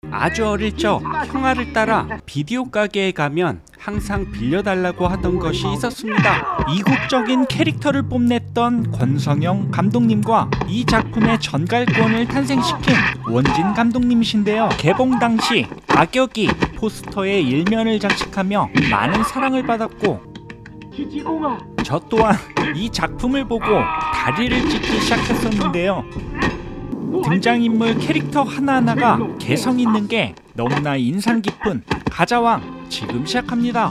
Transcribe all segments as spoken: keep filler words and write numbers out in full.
아주 어릴 적 형아를 따라 비디오 가게에 가면 항상 빌려달라고 하던 것이 있었습니다. 이국적인 캐릭터를 뽐냈던 권성영 감독님과 이 작품의 전갈권을 탄생시킨 원진 감독님이신데요. 개봉 당시 악역이 포스터의 일면을 장식하며 많은 사랑을 받았고, 저 또한 이 작품을 보고 다리를 찢기 시작했었는데요. 등장인물 캐릭터 하나하나가 개성 있는 게 너무나 인상 깊은 가자왕, 지금 시작합니다.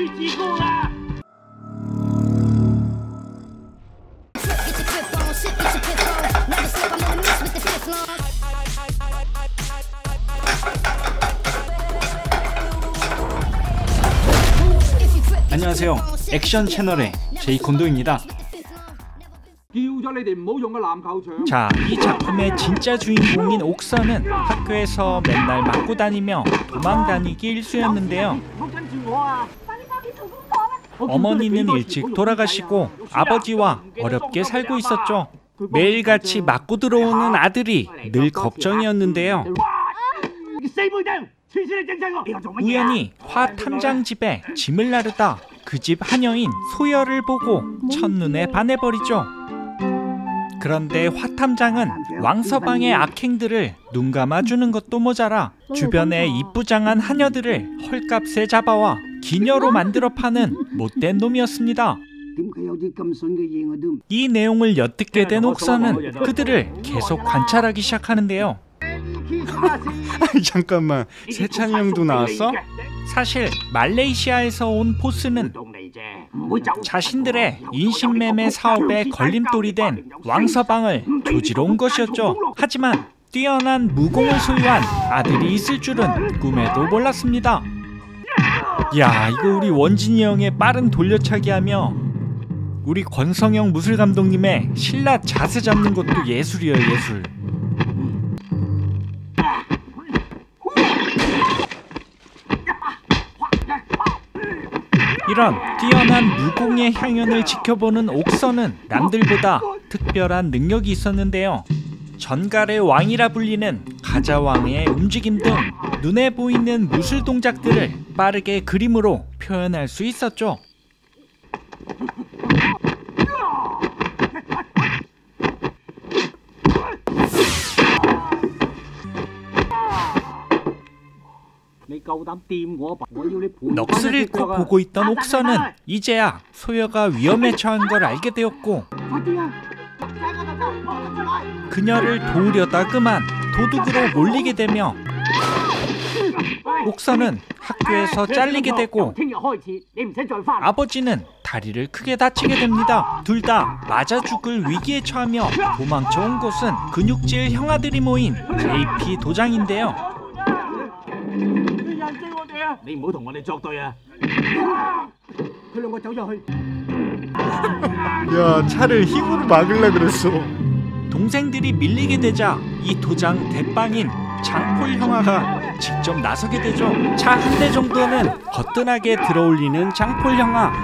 안녕하세요. 액션 채널의 제이콘도입니다. 자, 이 작품의 진짜 주인공인 옥선은 학교에서 맨날 맞고 다니며 도망 다니기 일쑤였는데요. 어머니는 일찍 돌아가시고 아버지와 어렵게 살고 있었죠. 매일같이 맞고 들어오는 아들이 늘 걱정이었는데요. 우연히 화 탐장 집에 짐을 나르다 그 집 하녀인 소열을 보고 첫눈에 반해버리죠. 그런데 화 탐장은 왕서방의 악행들을 눈 감아주는 것도 모자라 주변의 이쁘장한 하녀들을 헐값에 잡아와 기녀로 만들어 파는 못된 놈이었습니다. 이 내용을 엿듣게 된 옥선은 그들을 계속 관찰하기 시작하는데요. 잠깐만, 세찬이 형도 나왔어? 사실 말레이시아에서 온 보스는 자신들의 인신매매 사업에 걸림돌이 된 왕서방을 조지러 온 것이었죠. 하지만 뛰어난 무공을 소유한 아들이 있을 줄은 꿈에도 몰랐습니다. 야, 이거 우리 원진이 형의 빠른 돌려차기 하며 우리 권성영 무술감독님의 신라 자세 잡는 것도 예술이에요, 예술. 이런 뛰어난 무공의 향연을 지켜보는 옥선은 남들보다 특별한 능력이 있었는데요. 전갈의 왕이라 불리는 가자왕의 움직임 등 눈에 보이는 무술 동작들을 빠르게 그림으로 표현할 수 있었죠. 넋을 잃고 보고 있던 옥선은 이제야 소여가 위험에 처한 걸 알게 되었고, 그녀를 도우려다 그만 도둑으로 몰리게 되며 옥선은 학교에서 잘리게 되고 아버지는 다리를 크게 다치게 됩니다. 둘 다 맞아 죽을 위기에 처하며 도망쳐온 곳은 근육질 형아들이 모인 제이피 도장인데요. 야, 차를 힘으로 막으려 그랬어. 동생들이 밀리게 되자 이 도장 대빵인 장폴 형아가 직접 나서게 되죠. 차 한 대 정도는 거뜬하게 들어올리는 장폴 형아.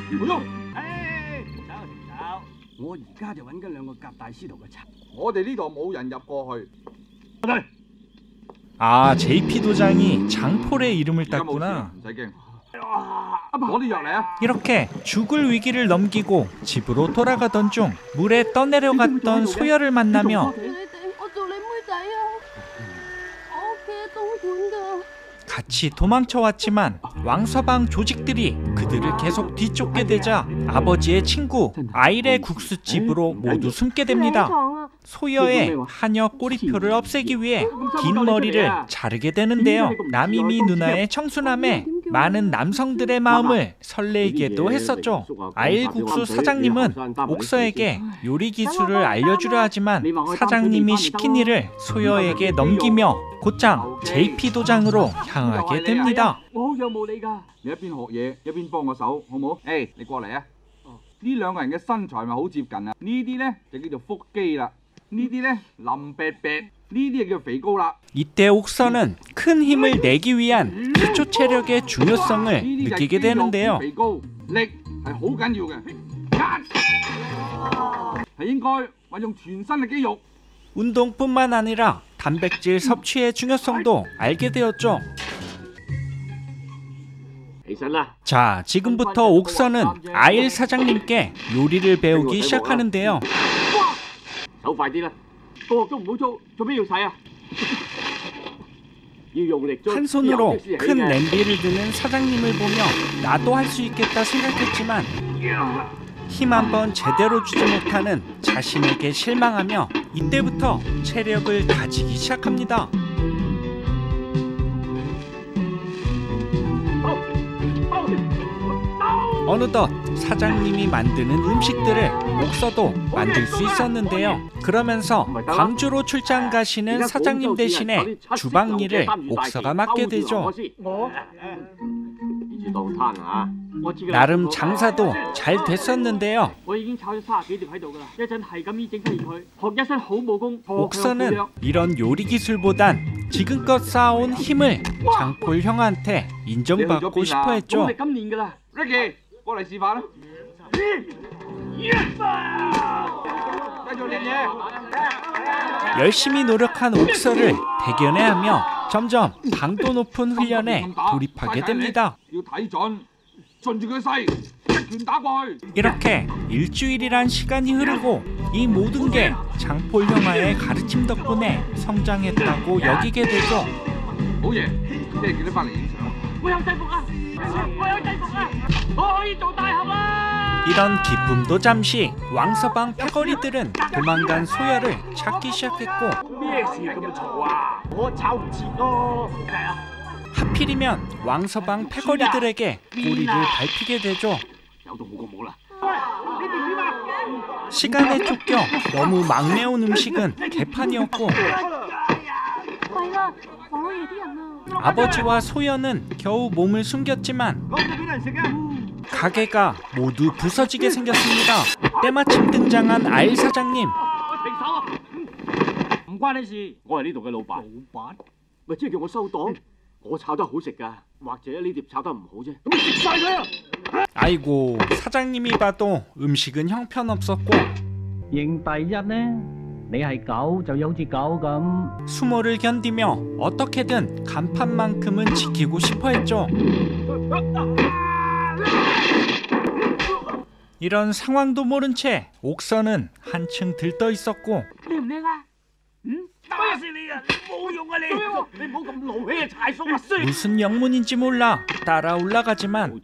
아, 제이피 도장이 장폴의 이름을 땄구나. 이렇게 죽을 위기를 넘기고 집으로 돌아가던 중 물에 떠내려갔던 소열을 만나며 같이 도망쳐왔지만 왕서방 조직들이 그들을 계속 뒤쫓게 되자 아버지의 친구 아일의 국수집으로 모두 숨게 됩니다. 소여의 하녀 꼬리표를 없애기 위해 긴 머리를 자르게 되는데요. 남이미 누나의 청순함에 많은 남성들의 마음을 설레이게도 했었죠. 아일국수 사장님은 옥서에게 요리 기술을 알려주려 하지만 사장님이 시킨 일을 소여에게 넘기며 곧장 제이피 도장으로 향하게 됩니다. 이때 옥선은 큰 힘을 내기 위한 기초 체력의 중요성을 느끼게 되는데요. 운동뿐만 아니라 단백질 섭취의 중요성도 알게 되었죠. 자, 지금부터 옥선은 아일 사장님께 요리를 배우기 시작하는데요. 한 손으로 큰 냄비를 드는 사장님을 보며 나도 할 수 있겠다 생각했지만 힘 한번 제대로 주지 못하는 자신에게 실망하며 이때부터 체력을 다지기 시작합니다. 어느덧 사장님이 만드는 음식들을 옥서도 만들 수 있었는데요. 그러면서 광주로 출장 가시는 사장님 대신에 주방 일을 옥서가 맡게 되죠. 나름 장사도 잘 됐었는데요. 옥서는 이런 요리 기술보단 지금껏 쌓아온 힘을 장폴 형한테 인정받고 싶어 했죠. 열심히 노력한 옥서를 대견해하며 점점 강도 높은 훈련에 돌입하게 됩니다. 이렇게 일주일이란 시간이 흐르고 이 모든 게 장폴 형아의 가르침 덕분에 성장했다고 여기게 되죠. 이런 기쁨도 잠시 왕서방 패거리들은 도망간 소열을 찾기 시작했고 하필이면 왕서방 패거리들에게 꼬리를 밟히게 되죠. 시간에 쫓겨 너무 막내온 음식은 개판이었고 아버지와 소연은 겨우 몸을 숨겼지만 가게가 모두 부서지게 생겼습니다. 때마침 등장한 아일 사장님. 아이고, 사장님이 봐도 음식은 형편없었고 수모를 견디며 어떻게든 간판만큼은 지키고 싶어 했죠. 이런 상황도 모른 채 옥선은 한층 들떠 있었고 무슨 영문인지 몰라 따라 올라가지만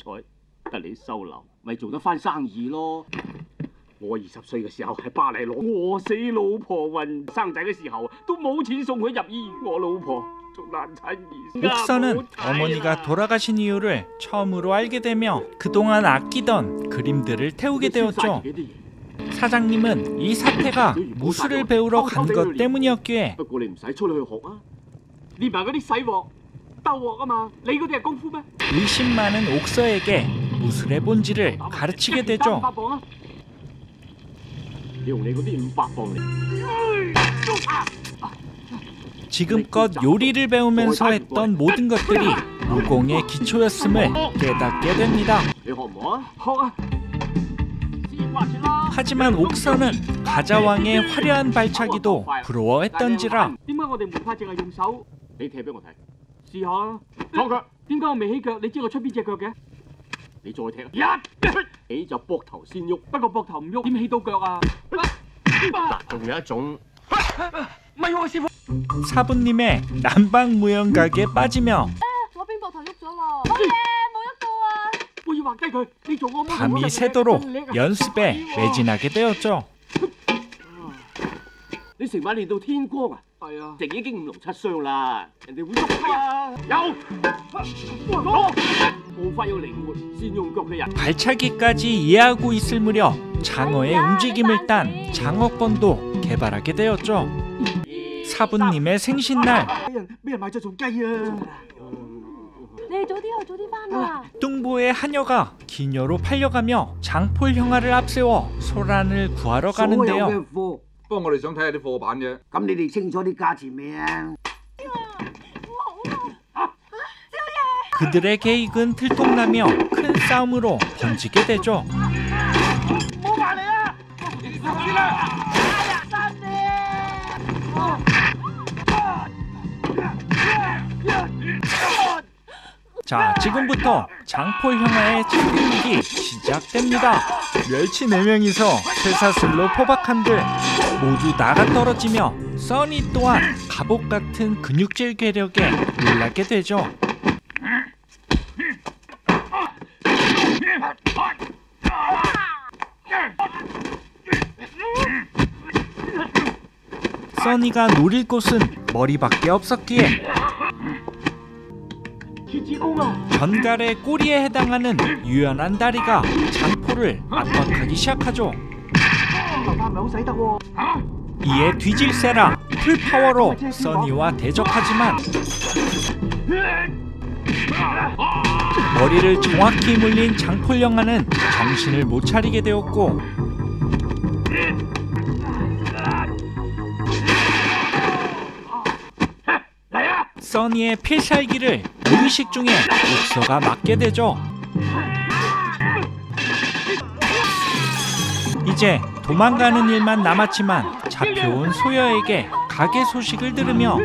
옥선은 어머니가 돌아가신 이유를 처음으로 알게 되며 그동안 아끼던 그림들을 태우게 되었죠. 사장님은 이 사태가 무술을 배우러 간 것 때문이었기에 의심 많은 옥서에게 무술의 본질을 가르치게 되죠. 지금껏 요리를 배우면서 했던 모든 것들이 무공의 기초였음을 깨닫게 됩니다. 하지만 옥서는 가자왕의 화려한 발차기도 부러워했던지라 사부님의 난방무용각에 빠지며 밤이 새도록 연습에 매진하게 되었죠. 발차기까지 이해하고 있을 무렵 장어의 움직임을 딴 장어권도 개발하게 되었죠. 사부님의 생신날 뚱보의 하녀가 기녀로 팔려가며 장폴 형아를 앞세워 소란을 구하러 가는데요. 그들의 계획은 들통나며 큰 싸움으로 번지게 되죠. 자, 지금부터 장폴 형아의 착륙이 시작됩니다. 멸치 네 명이서 쇠사슬로 포박한들 모두 나가 떨어지며 써니 또한 갑옷 같은 근육질 괴력에 놀라게 되죠. 써니가 노릴 곳은 머리밖에 없었기에 전갈의 꼬리에 해당하는 유연한 다리가 장포를 압박하기 시작하죠. 이에 뒤질세라 풀파워로 써니와 대적하지만 머리를 정확히 물린 장폴 영아는 정신을 못 차리게 되었고 써니의 필살기를 무의식 중에 옥서가 맞게 되죠. 이제 도망가는 일만 남았지만 잡혀온 소여에게 가게 소식을 들으며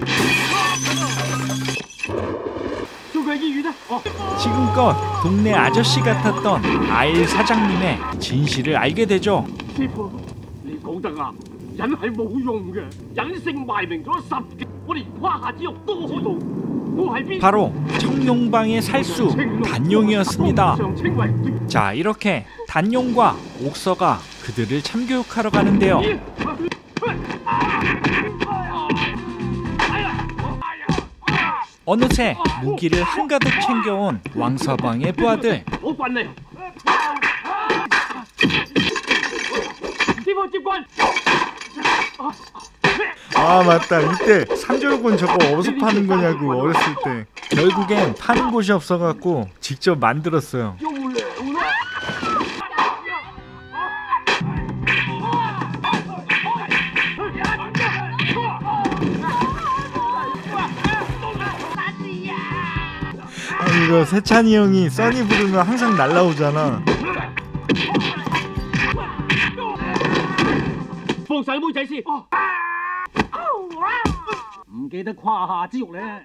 지금껏 동네 아저씨 같았던 아일 사장님의 진실을 알게 되죠. 바로 청룡방의 살수 단용이었습니다. 자, 이렇게 단용과 옥서가 그들을 참교육하러 가는데요. 어느새 무기를 한가득 챙겨온 왕서방의 부하들. 아 맞다, 이때 삼절곤 저거 어디서 파는 거냐고 어렸을 때. 결국엔 파는 곳이 없어갖고 직접 만들었어요. 아니 이거 세찬이 형이 써니 부르면 항상 날라오잖아. 放細妹仔先。唔記得胯下之辱咧。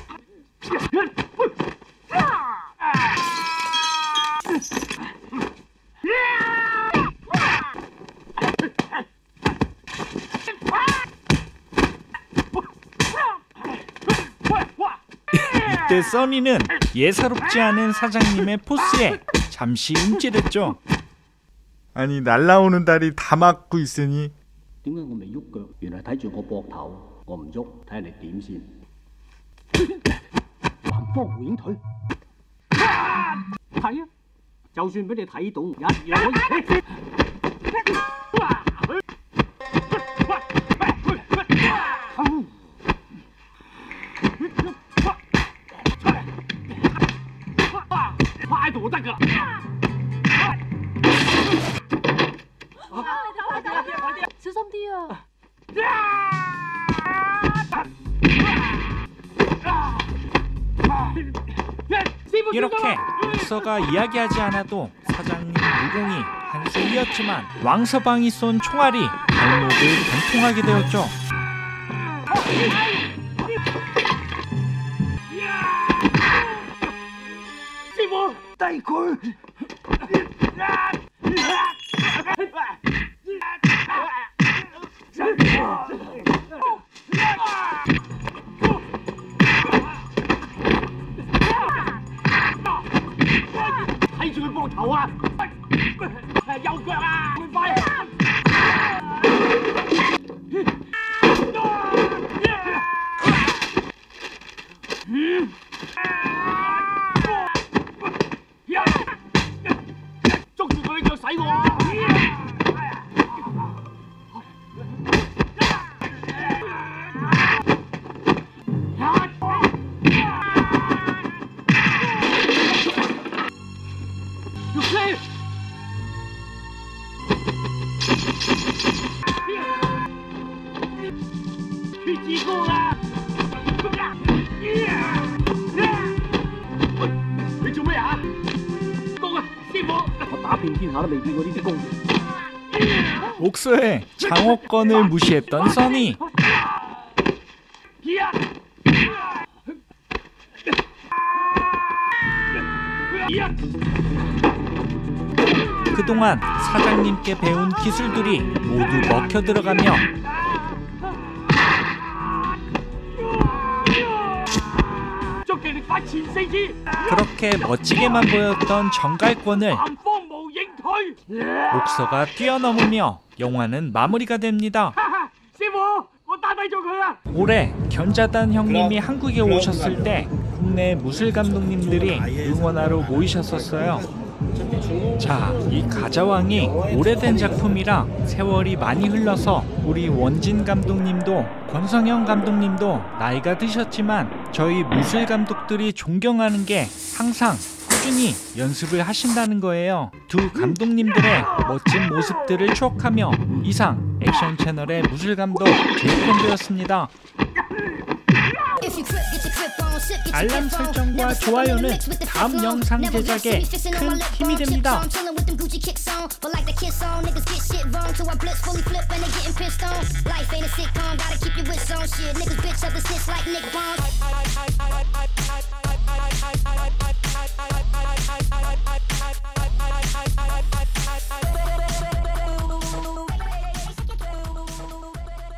이때 써니는 예사롭지 않은 사장님의 포스에 잠시 움찔했죠. 아니 날라오는 다리 다 막고 있으니 點解我未喐腳？原來睇住我膊頭，我唔喐，睇下你點先。南方回影腿，係啊，就算俾你睇到，一樣可以。快到就得㗎。 小心啲啊！ 이렇게 옥서가 이야기하지 않아도 사장님 무공이 한숨이었지만 왕서방이 쏜 총알이 발목을 관통하게 되었죠. 옥서의 장호권을 무시했던 써니. 그동안 사장님께 배운 기술들이 모두 먹혀 들어가며 그렇게 멋지게만 보였던 정갈권을 옥서가 뛰어넘으며 영화는 마무리가 됩니다. 올해 견자단 형님이 한국에 오셨을 때 국내 무술 감독님들이 응원하러 모이셨었어요. 자, 이 가자왕이 오래된 작품이라 세월이 많이 흘러서 우리 원진 감독님도 권성영 감독님도 나이가 드셨지만 저희 무술 감독들이 존경하는 게 항상 꾸준히 연습을 하신다는 거예요. 두 감독님들의 멋진 모습들을 추억하며 이상 액션 채널의 무술 감독 제이콘도였습니다. 알람 설정과 좋아요는 다음 영상 제작에 큰 힘이 됩니다. Life ain't a sitcom, gotta keep your wits on shit. Niggas bitch up the snitch like Nick Bond.